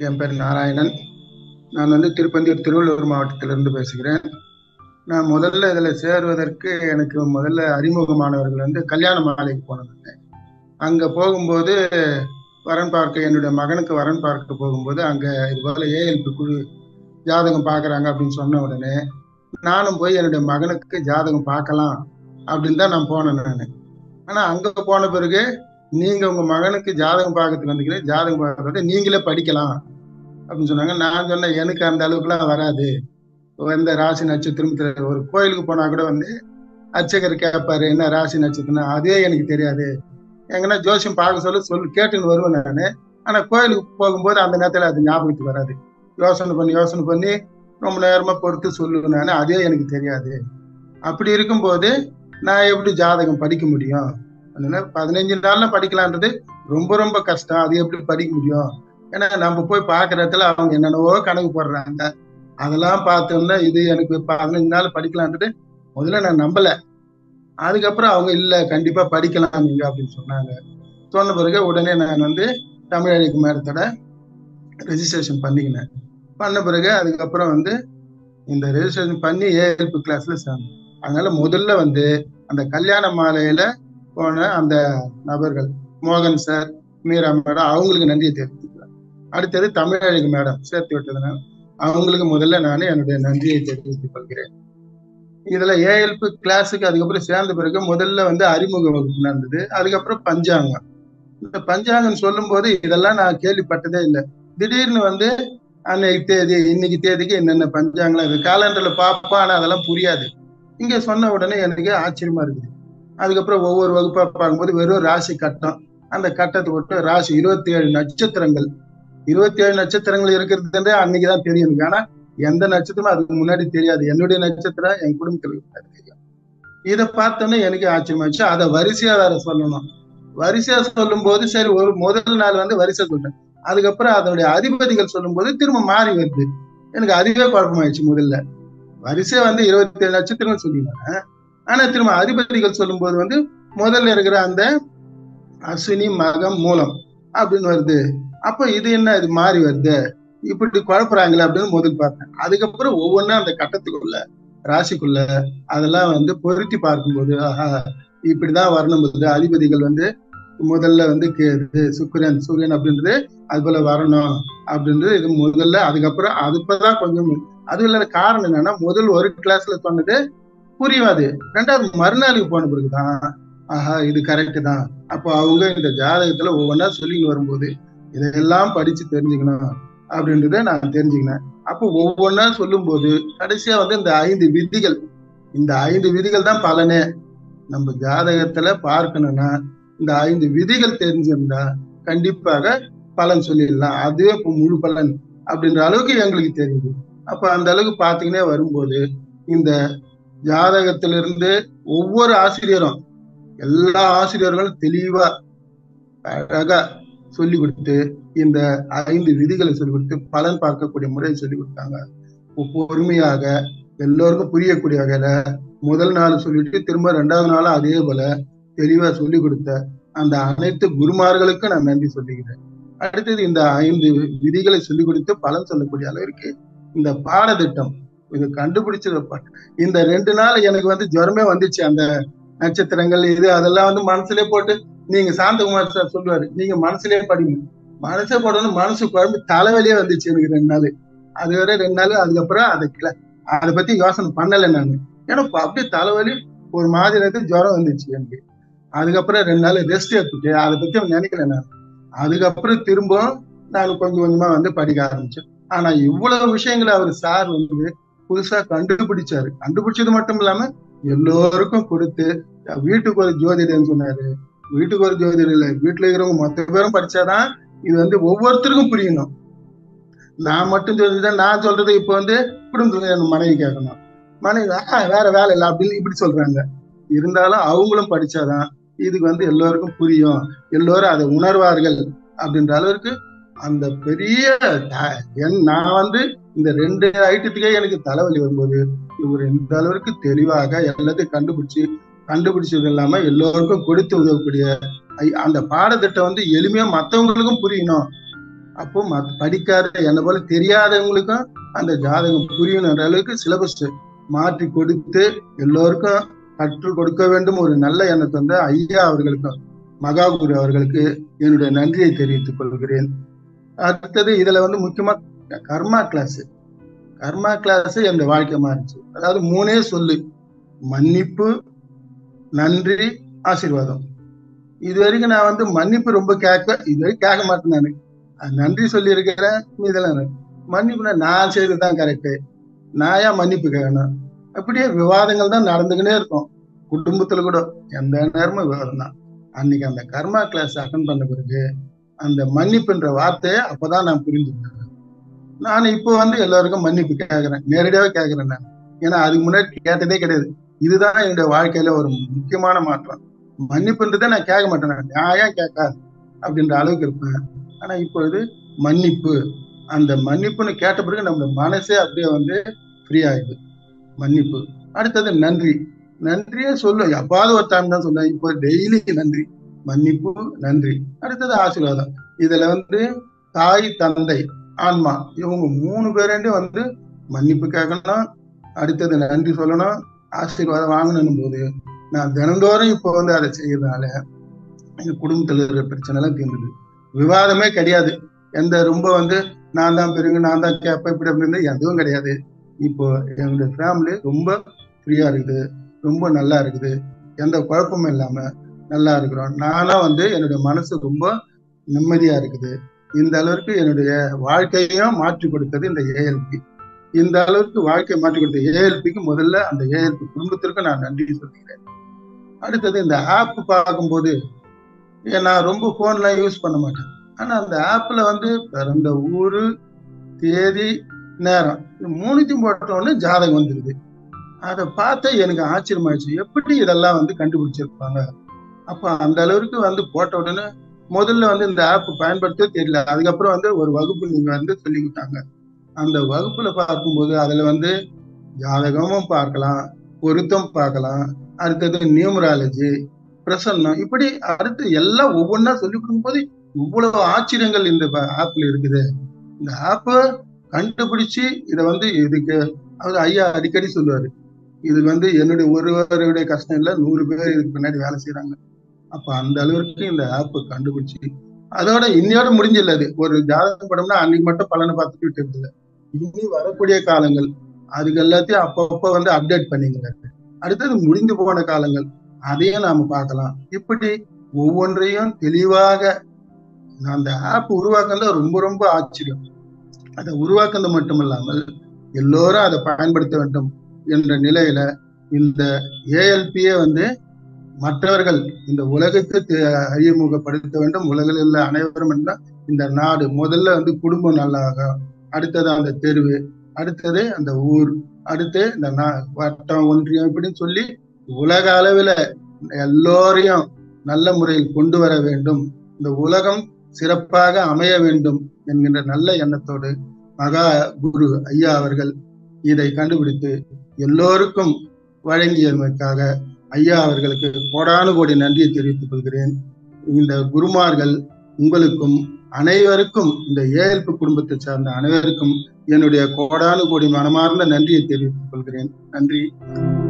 என் பேர் நாராயணன். நான் திருப்பந்தியூர் திருவள்ளூர் மாவட்டத்திலிருந்து பேசுகிறேன். நான் முதல்ல இதில் சேருவதற்கு எனக்கு முதல்ல அறிமுகமானவர்கள் கல்யாண மாலைக்கு போனது. அங்கே போகும்போது வரன் பார்க்க என்னுடைய மகனுக்கு வரன் பார்க்க போகும்போது அங்கே இது போல ஏஎல்பி குழு ஜாதகம் பார்க்குறாங்க அப்படின்னு சொன்ன உடனே நானும் போய் என்னுடைய மகனுக்கு ஜாதகம் பார்க்கலாம் அப்படின்னு தான் நான் போனேன். ஆனால் அங்கே போன பிறகு நீங்கள் உங்கள் மகனுக்கு ஜாதகம் பார்க்கறதுக்கு வந்துக்கிறேன், ஜாதகம் பார்க்கறத நீங்களே படிக்கலாம் அப்படின்னு சொன்னாங்க. நான் சொன்னேன், எனக்கு அந்த அளவுக்குலாம் வராது. எந்த ராசி நட்சத்திரம் ஒரு கோயிலுக்கு போனா கூட அர்ச்சகர் கேட்பாரு என்ன ராசி நட்சத்திரம், அதே எனக்கு தெரியாது. எங்கன்னா ஜோசியம் பார்க்க சொல்லி கேட்டுன்னு வருவேன் நான். ஆனா கோயிலுக்கு போகும்போது அந்த நேரத்துல அது ஞாபகத்துக்கு வராது. யோசனை பண்ணி ரொம்ப நேரமா பொறுத்து சொல்லுவேன் நான், அதே எனக்கு தெரியாது. அப்படி இருக்கும்போது நான் எப்படி ஜாதகம் படிக்க முடியும்? அதனால 15 நாள்ல படிக்கலான்றது ரொம்ப ரொம்ப கஷ்டம். அது எப்படி படிக்க முடியும்? ஏன்னா நம்ம போய் பார்க்குற இடத்துல அவங்க என்னென்னவோ கணக்கு போடுறாங்க. அதெல்லாம் பார்த்தோம்னா இது எனக்கு 15 நாள் படிக்கலான்றது முதல்ல நான் நம்பல. அதுக்கப்புறம் அவங்க இல்லை கண்டிப்பா படிக்கலாம் நீங்க அப்படின்னு சொன்னாங்க. சொன்ன பிறகு உடனே நான் தமிழழிக்கு மேடத்தோட ரெஜிஸ்ட்ரேஷன் பண்ணிக்கினேன். பண்ண பிறகு அதுக்கப்புறம் இந்த ரெஜிஸ்ட்ரேஷன் பண்ணி ஏஎல்பி கிளாஸ்ல சேர்ந்தேன். அதனால முதல்ல அந்த கல்யாண மாலையில போன அந்த நபர்கள் மோகன் சார், மீரா மேடம், அவங்களுக்கு நன்றியை தெரிவித்துக்கிறேன். அடுத்தது தமிழழிக்கு மேடம் சேர்த்து விட்டதுனால அவங்களுக்கு முதல்ல நான் என்னுடைய நன்றியை தெரிவித்துக் கொள்கிறேன். இதுல ஏஎல்பி கிளாஸுக்கு அதுக்கப்புறம் சேர்ந்த பிறகு முதல்ல அறிமுக வகுப்பு நடந்தது. அதுக்கப்புறம் பஞ்சாங்கம். இந்த பஞ்சாங்கம் சொல்லும் போது இதெல்லாம் நான் கேள்விப்பட்டதே இல்லை. திடீர்னு அன்னைக்கு தேதி இன்னைக்கு தேதிக்கு என்னென்ன பஞ்சாங்கம் இது காலண்டர்ல பார்ப்போம், ஆனா அதெல்லாம் புரியாது. இங்க சொன்ன உடனே எனக்கு ஆச்சரியமா இருக்குது. அதுக்கப்புறம் ஒவ்வொரு வகுப்பா பார்க்கும்போது வெறும் ராசி கட்டம், அந்த கட்டத்தை விட்டு ராசி 27 நட்சத்திரங்கள் 27 நட்சத்திரங்கள் இருக்கிறது அன்னைக்குதான் தெரியும். ஆனா எந்த நட்சத்திரமும் அதுக்கு முன்னாடி தெரியாது. என்னுடைய நட்சத்திரம் என் குடும்பத்தில் தெரியும். இதை பார்த்தோன்னே எனக்கு ஆச்சரியமாச்சு. அதை வரிசையா வேற சொல்லணும். வரிசையா சொல்லும் போது சரி, ஒரு முதல் நாள் வரிசை சொல்றேன். அதுக்கப்புறம் அதனுடைய அதிபதிகள் சொல்லும் போது திரும்ப மாறி வருது. எனக்கு அதுவே குழப்பமாயிடுச்சு. முதல்ல வரிசை 27 நட்சத்திரங்கள் சொல்லிடுவாங்க. ஆனா திரும்ப அதிபதிகள் சொல்லும் போது முதல்ல இருக்கிற அந்த அஸ்வினி மகம் மூலம் அப்படின்னு வருது. அப்ப இது என்ன இது மாறி வருது, இப்படி குழப்புறாங்களே அப்படின்னு முதல் பார்த்தேன். அதுக்கப்புறம் ஒவ்வொன்னா அந்த கட்டத்துக்குள்ள ராசிக்குள்ள அதெல்லாம் பொருத்தி பார்க்கும்போது ஆஹா இப்படிதான் வரணும். அதிபதிகள் முதல்ல கேது சுக்கிரன் சூரியன் அப்படின்றது அது போல வரணும் அப்படின்றது இது முதல்ல. அதுக்கப்புறம் அதுப்பதான் கொஞ்சம் அது இல்லாத காரணம் என்னன்னா முதல் ஒரு கிளாஸ்ல சொன்னது புரியாது. ரெண்டாவது மறுநாளுக்கு போன பிறகுதான் ஆஹா இது கரெக்டு தான். அப்போ அவங்க இந்த ஜாதகத்துல ஒவ்வொன்றா சொல்லிட்டு வரும்போது இதெல்லாம் படிச்சு தெரிஞ்சுக்கணும் அப்படின்றத நான் தெரிஞ்சுக்கினேன். அப்போ ஒவ்வொன்றா சொல்லும் போது கடைசியா இந்த 5 விதிகள், இந்த 5 விதிகள் தான் பலனே. நம்ம ஜாதகத்துல பார்க்கணும்னா இந்த 5 விதிகள் தெரிஞ்சிருந்தா கண்டிப்பாக பலன் சொல்லிடலாம். அதுவே இப்போ முழு பலன் அப்படின்ற அளவுக்கு எங்களுக்கு தெரியுது. அப்ப அந்த அளவுக்கு பார்த்துக்கினே வரும்போது இந்த ஜாதகத்திலிருந்து ஒவ்வொரு ஆசிரியரும் எல்லா ஆசிரியர்களும் தெளிவா அழகா சொல்லி கொடுத்து இந்த 5 விதிகளை சொல்லி கொடுத்து பலன் பார்க்கக்கூடிய முறையை சொல்லி கொடுத்தாங்க. பொறுமையாக எல்லோருக்கும் புரியக்கூடிய வகையில முதல் நாள் சொல்லிட்டு திரும்ப 2வது நாள் அதே போல தெளிவா சொல்லி கொடுத்த அந்த அனைத்து குருமார்களுக்கும் நான் நன்றி சொல்லுகிறேன். அடுத்தது இந்த 5 விதிகளை சொல்லி கொடுத்து பலன் சொல்லக்கூடிய அளவிற்கு இந்த பாடத்திட்டம் இது கண்டுபிடிச்சது. இந்த 2 நாள் எனக்கு ஜுரமே வந்துச்சு. அந்த நட்சத்திரங்கள் இது அதெல்லாம் மனசுலயே போட்டு நீங்க சாந்தகுமார் சார் சொல்லுவாரு, நீங்க மனசுலயே படிங்க. மனசே போடணும் மனசு குழம்பு தலைவலியே வந்துச்சு எனக்கு 2 நாள். அது வரை 2 நாள். அதுக்கப்புறம் அதை பத்தி யோசனை பண்ணலை நான். ஏன்னா அப்படியே தலைவலி ஒரு மாதிரி ஜுரம் வந்துச்சு எனக்கு. அதுக்கப்புறம் 2 நாள் ரெஸ்ட் எடுத்துட்டு அதை பத்தி நினைக்கல நான். அதுக்கப்புறம் திரும்ப நான் கொஞ்சம் கொஞ்சமா படிக்க ஆரம்பிச்சேன். ஆனா இவ்வளவு விஷயங்களை அவர் சார் புதுசா கண்டுபிடிச்சாரு. கண்டுபிடிச்சது மட்டும் இல்லாம எல்லோருக்கும் கொடுத்து வீட்டுக்கு ஒரு ஜோதிடர்னு சொன்னாரு. வீட்டுக்கு ஒரு ஜோதிடர் இல்லை, வீட்டுல இருக்கிறவங்க மொத்த பேரும் படிச்சாதான் இது ஒவ்வொருத்தருக்கும் புரியணும். நான் மட்டும் ஜோதிடர் நான் சொல்றது இப்போ குடும்பத்துல மனைவி கேட்கணும், மனைவி வேற வேலை இல்லை அப்படின்னு இப்படி சொல்றாங்க. இருந்தாலும் அவங்களும் படிச்சாதான் இதுக்கு எல்லோருக்கும் புரியும், எல்லோரும் அதை உணர்வார்கள் அப்படின்ற அளவிற்கு அந்த பெரிய நான் இந்த 2 ஐட்டத்துக்கே எனக்கு தலைவலி வரும்போது இவர் இந்த அளவிற்கு தெளிவாக எல்லாத்தையும் கண்டுபிடிச்சது இல்லாம எல்லோருக்கும் கொடுத்து உதவக்கூடிய அந்த பாடத்திட்டம் எளிமையா மற்றவங்களுக்கும் புரியணும். அப்போ படிக்காத என்னை போல தெரியாதவங்களுக்கும் அந்த ஜாதகம் புரியணுன்ற அளவுக்கு சிலபஸ் மாற்றி கொடுத்து எல்லோருக்கும் கற்றுக் கொடுக்க வேண்டும் ஒரு நல்ல எண்ணத்தை வந்து ஐயா அவர்களுக்கும் மகாகுரு அவர்களுக்கு என்னுடைய நன்றியை தெரிவித்துக் கொள்கிறேன். அடுத்தது இதுல வந்து முக்கியமா கர்மா கிளாஸ் என் வாழ்க்கை மாறிச்சு. அதாவது 3 சொல்லு: மன்னிப்பு, நன்றி, ஆசீர்வாதம். இது வரைக்கும் நான் வந்து மன்னிப்பு ரொம்ப இதுவரைக்கும் கேட்க மாட்டேன். நான் நன்றி சொல்லி இருக்கிறேன். இதெல்லாம் மன்னிப்புனா நான் செய்யறதுதான் கரெக்டு, நான் ஏன் மன்னிப்பு கேட்கணும்? அப்படியே விவாதங்கள் தான் நடந்துக்கினே இருக்கும். குடும்பத்துல கூட எந்த நேரமும் விவாதம் தான். அன்னைக்கு அந்த கர்மா கிளாஸ் அட்டன் பண்ண பிறகு அந்த மன்னிப்புன்ற வார்த்தையை அப்பதான் நான் புரிஞ்சுக்கிட்டேன். நான் இப்போ வந்து எல்லாருக்கும் மன்னிப்பு கேட்கிறேன், நேரடியாவே கேட்கிறேன் நான். ஏன்னா அதுக்கு முன்னாடி கேட்டதே கிடையாது. இதுதான் என்னுடைய வாழ்க்கையில ஒரு முக்கியமான மாற்றம். மன்னிப்புன்றதை நான் கேட்க மாட்டேன், நியாயம் கேட்காது அப்படின்ற அளவுக்கு இருப்பேன். ஆனா இப்பொழுது மன்னிப்பு, அந்த மன்னிப்புன்னு கேட்ட பிறகு நம்ம மனசே அப்படியே வந்து ஃப்ரீ ஆயிடுது. மன்னிப்பு. அடுத்தது நன்றி. நன்றியே சொல்லும், எப்பாவது ஒரு டைம் தான் சொல்லுவேன். இப்போ டெய்லி நன்றி, மன்னிப்பு, நன்றி. அடுத்தது ஆசீர்வாதம். இதுல வந்து தாய், தந்தை, ஆன்மா இவங்க 3 பேரையும் வந்து மன்னிப்பு கேட்கணும், அடுத்தது நன்றி சொல்லணும், ஆசீர்வாதம் வாங்கணும் போது நான் தினந்தோறும் இப்போ வந்து அதை செய்யறதுனால எங்க குடும்பத்துல இருக்கிற பிரச்சனை எல்லாம் தீர்ந்தது. விவாதமே கிடையாது. எந்த ரொம்ப வந்து நான் தான் பெருங்க, நான் தான் கேட்பேன், இப்படி அப்படி இருந்து எதுவும் கிடையாது. இப்போ என்னுடைய ஃபேமிலி ரொம்ப ஃப்ரீயா இருக்குது, ரொம்ப நல்லா இருக்குது, எந்த குழப்பமும் இல்லாம நல்லா இருக்கிறோம். நானா வந்து என்னுடைய மனசு ரொம்ப நிம்மதியா இருக்குது. இந்த அளவுக்கு என்னுடைய வாழ்க்கையும் மாற்றி கொடுத்தது இந்த ஏஎல்பி. இந்த அளவுக்கு வாழ்க்கையை மாற்றி கொடுத்த ஏஎல்பிக்கு முதல்ல அந்த ஏஎல்பி குடும்பத்திற்கு நான் நன்றி சொல்கிறேன். அடுத்தது இந்த ஆப் பார்க்கும்போது நான் ரொம்ப போன்லாம் யூஸ் பண்ண மாட்டேன். ஆனா அந்த ஆப்ல வந்து பிறந்த ஊரு, தேதி, நேரம் இது 3த்தையும் போட்டோன்னு ஜாதகம் வந்துருது. அதை பார்த்து எனக்கு ஆச்சரியமாயிடுச்சு, எப்படி இதெல்லாம் வந்து கண்டுபிடிச்சிருப்பாங்க. அப்ப அந்த அளவுக்கு வந்து போட்ட உடனே முதல்ல வந்து இந்த ஆப் பயன்படுத்த தெரியல. அதுக்கப்புறம் வந்து ஒரு வகுப்பு நீங்க வந்து சொல்லிக்கிட்டாங்க. அந்த வகுப்புல பார்க்கும்போது அதுல வந்து ஜாதகமும் பார்க்கலாம், பொருத்தம் பார்க்கலாம், அடுத்தது நியூமராலஜி, பிரசன்னம், இப்படி அடுத்து எல்லாம் ஒவ்வொன்னா சொல்லி கொடுக்கும்போது இவ்வளவு ஆச்சரியங்கள் இந்த ஆப்ல இருக்குது. இந்த ஆப்ப கண்டுபிடிச்சு இதை வந்து இதுக்கு அவர் ஐயா அடிக்கடி சொல்லுவாரு, இது வந்து என்னுடைய ஒருவருடைய கஷ்டம் இல்லை, 100 பேர் இதுக்கு பின்னாடி வேலை செய்யறாங்க. அப்ப அந்த அளவுக்கு இந்த ஆப் கண்டுபிடிச்சு அதோட இன்னையோட முடிஞ்சில்ல. அது ஒரு ஜாதகம் படம்னா அன்னைக்கு மட்டும் பலனை பார்த்துட்டு விட்டு இல்லை, இனி வரக்கூடிய காலங்கள் அதுக்கு எல்லாத்தையும் அப்பப்ப வந்து அப்டேட் பண்ணிக்கிறாரு. அடுத்தது முடிந்து போன காலங்கள் அதையும் நாம பார்க்கலாம். இப்படி ஒவ்வொன்றையும் தெளிவாக அந்த ஆப் உருவாக்குறது ரொம்ப ரொம்ப ஆச்சரியம். அதை உருவாக்குறது மட்டுமில்லாமல் எல்லோரும் அதை பயன்படுத்த வேண்டும் என்ற நிலையில இந்த ஏஎல்பியை வந்து மற்றவர்கள் இந்த உலகத்தை அறிமுகப்படுத்த வேண்டும். உலகில் உள்ள அனைவரும் இந்த நாடு முதல்ல வந்து குடும்பம் நல்லாகும், அடுத்தது அந்த தெருவு, அடுத்தது அந்த ஊர், அடுத்து இந்த வட்டம், ஒன்றியம், இப்படின்னு சொல்லி உலக அளவில் எல்லோரையும் நல்ல முறையில் கொண்டு வர வேண்டும், இந்த உலகம் சிறப்பாக அமைய வேண்டும் என்கின்ற நல்ல எண்ணத்தோடு மகா குரு ஐயா அவர்கள் இதை கண்டுபிடித்து எல்லோருக்கும் வழங்கியதற்காக ஐயா அவர்களுக்கு கோடானு கோடி நன்றியை தெரிவித்துக் கொள்கிறேன். இந்த குருமார்கள் உங்களுக்கும் அனைவருக்கும், இந்த ஏஎல்பி குடும்பத்தை சார்ந்த அனைவருக்கும் என்னுடைய கோடானு கோடி மனமார்ந்த நன்றியை தெரிவித்துக் கொள்கிறேன். நன்றி.